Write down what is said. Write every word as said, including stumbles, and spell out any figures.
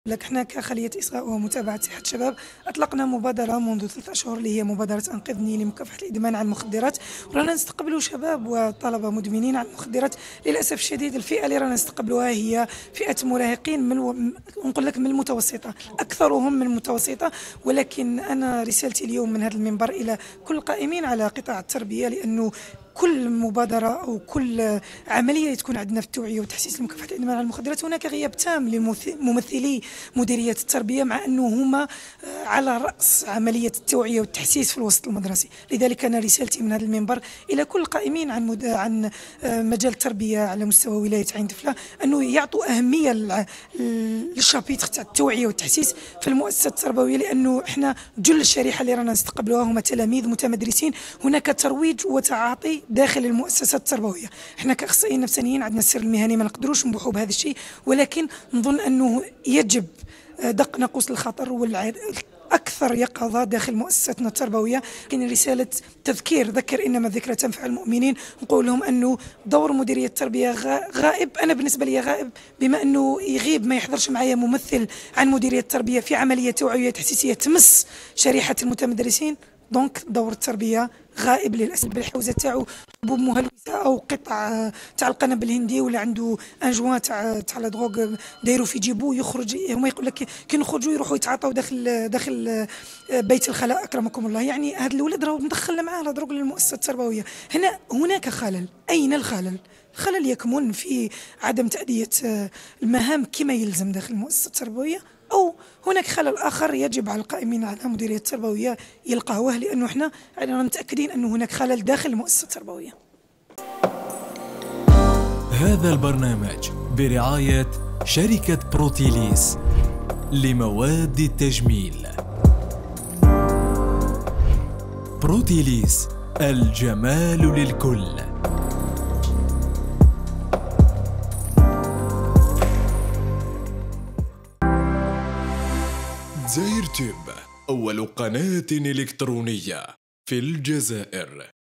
لك احنا كخلية إصغاء ومتابعة صحة الشباب أطلقنا مبادرة منذ ثلاثة أشهر اللي هي مبادرة أنقذني لمكافحة الإدمان على المخدرات، ورانا نستقبلوا شباب وطلبة مدمنين على المخدرات. للأسف الشديد الفئة اللي رانا نستقبلوها هي فئة مراهقين من و... نقول لك من المتوسطة، أكثرهم من المتوسطة. ولكن أنا رسالتي اليوم من هذا المنبر إلى كل القائمين على قطاع التربية، لأنه كل مبادرة أو كل عملية تكون عندنا في التوعية وتحسيس لمكافحة الإدمان على المخدرات هناك غياب تام لممثلي مديرية التربية، مع أنه هما على رأس عملية التوعية والتحسيس في الوسط المدرسي. لذلك أنا رسالتي من هذا المنبر إلى كل القائمين عن مد... عن مجال التربية على مستوى ولاية عين دفلة أنه يعطوا أهمية للشابيتر تاع التوعية والتحسيس في المؤسسات التربوية، لأنه إحنا جل الشريحة اللي رانا نستقبلوها هما تلاميذ متمدرسين. هناك ترويج وتعاطي داخل المؤسسات التربويه. احنا كاخصائيين نفسانيين عندنا السر المهني ما نقدروش نبوحوا بهذا الشيء، ولكن نظن انه يجب دق ناقوس الخطر والأكثر يقظة داخل مؤسساتنا التربويه. كاين رساله تذكير، ذكر انما الذكرى تنفع المؤمنين. نقول لهم انه دور مديريه التربيه غائب. انا بالنسبه لي غائب، بما انه يغيب ما يحضرش معايا ممثل عن مديريه التربيه في عمليه توعيه تحسيسيه تمس شريحه المتمدرسين. دونك دور التربيه غائب للاسف. بالحوزه تاعو حبوب مهلوسه او قطع تاع القنب الهندي، ولا عنده انجوان تاع تاع لا دروغ دايرو في جيبو، يخرج هما يقول لك كي نخرجوا يروحوا يتعاطوا داخل داخل بيت الخلاء اكرمكم الله. يعني هذا الولد راه مدخل معاه لا دروغ للمؤسسه التربويه. هنا هناك خلل. اين الخلل؟ الخلل يكمن في عدم تأدية المهام كما يلزم داخل المؤسسه التربويه، أو هناك خلل آخر يجب على القائمين على مديرية التربوية يلقاوه، لأنه احنا متأكدين أنه هناك خلل داخل المؤسسة التربوية. هذا البرنامج برعاية شركة بروتيليس لمواد التجميل. بروتيليس، الجمال للكل. زاير تيوب، أول قناة إلكترونية في الجزائر.